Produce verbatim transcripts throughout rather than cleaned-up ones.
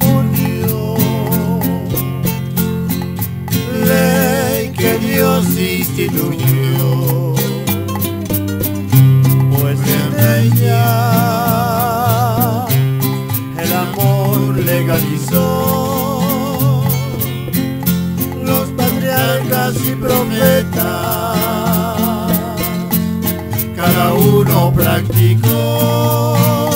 matrimonio, ley que Dios instituyó, pues en ella el amor legalizó. Los patriarcas y profetas, cada uno practicó.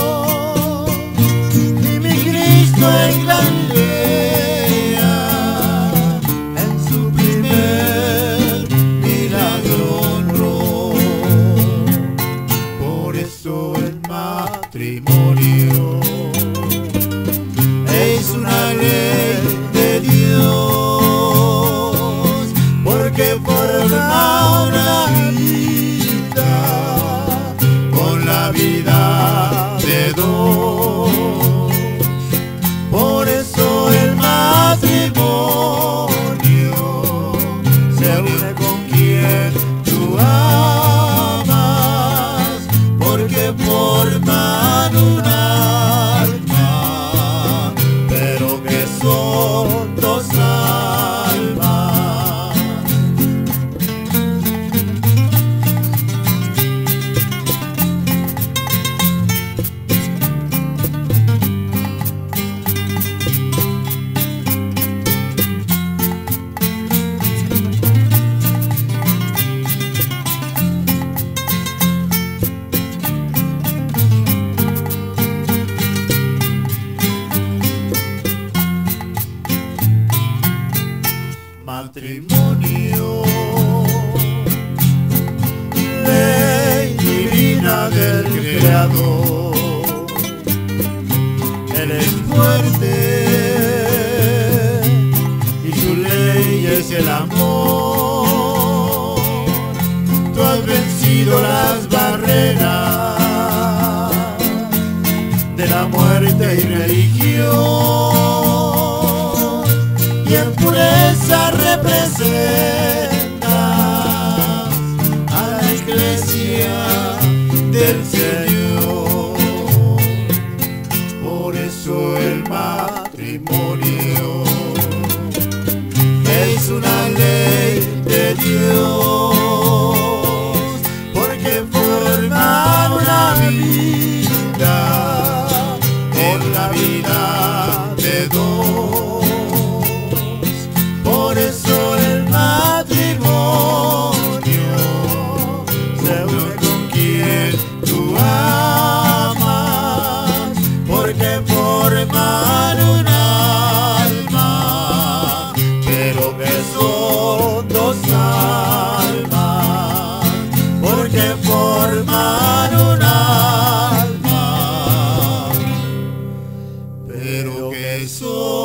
Y mi Cristo en Galilea, en su primer milagro honró. Por eso el matrimonio es una ley de Dios, porque forma una vida con la vida de dos. Por eso el matrimonio se une con quien tú amas, porque forman un alma, pero que son dos almas. Matrimonio, ley divina del Creador. Él es fuerte y su ley es el amor. Tú has vencido las barreras de la muerte y religión, y en pureza representas a la iglesia del Señor. Por eso el matrimonio es una ley de Dios, porque forma una vida en la vida de dos. Por eso el matrimonio se une con quien tú amas, porque forman un alma, pero que son dos almas, porque forman un alma, pero que son